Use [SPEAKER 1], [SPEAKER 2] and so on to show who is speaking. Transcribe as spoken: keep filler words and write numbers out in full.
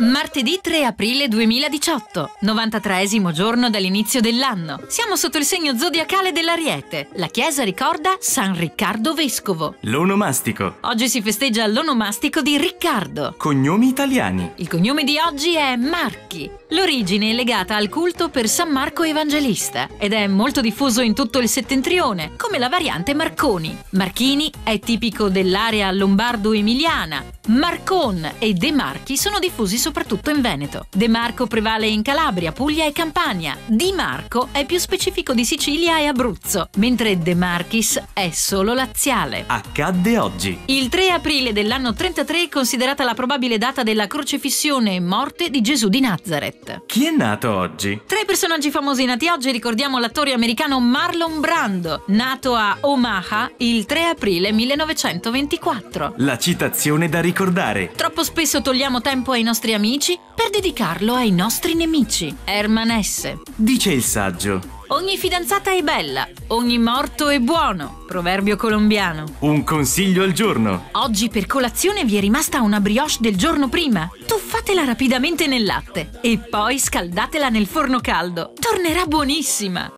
[SPEAKER 1] Martedì tre aprile duemiladiciotto, novantatreesimo giorno dall'inizio dell'anno. Siamo sotto il segno zodiacale dell'Ariete. La chiesa ricorda San Riccardo Vescovo.
[SPEAKER 2] L'onomastico.
[SPEAKER 1] Oggi si festeggia l'onomastico di Riccardo.
[SPEAKER 2] Cognomi italiani.
[SPEAKER 1] Il cognome di oggi è Marchi. L'origine è legata al culto per San Marco Evangelista ed è molto diffuso in tutto il settentrione, come la variante Marconi. Marchini è tipico dell'area lombardo-emiliana. Marcon e De Marchi sono diffusi soprattutto in Veneto. De Marco prevale in Calabria, Puglia e Campania. Di Marco è più specifico di Sicilia e Abruzzo, mentre De Marchis è solo laziale.
[SPEAKER 2] Accadde oggi.
[SPEAKER 1] Il tre aprile dell'anno trentatré è considerata la probabile data della crocifissione e morte di Gesù di Nazareth.
[SPEAKER 2] Chi è nato oggi?
[SPEAKER 1] Tra i personaggi famosi nati oggi ricordiamo l'attore americano Marlon Brando, nato a Omaha il tre aprile millenovecentoventiquattro.
[SPEAKER 2] La citazione da ricordare.
[SPEAKER 1] Troppo spesso togliamo tempo ai nostri amici per dedicarlo ai nostri nemici. Herman Hesse.
[SPEAKER 2] Dice il saggio.
[SPEAKER 1] Ogni fidanzata è bella, ogni morto è buono. Proverbio colombiano.
[SPEAKER 2] Un consiglio al giorno.
[SPEAKER 1] Oggi per colazione vi è rimasta una brioche del giorno prima. Tuffatela rapidamente nel latte e poi scaldatela nel forno caldo. Tornerà buonissima.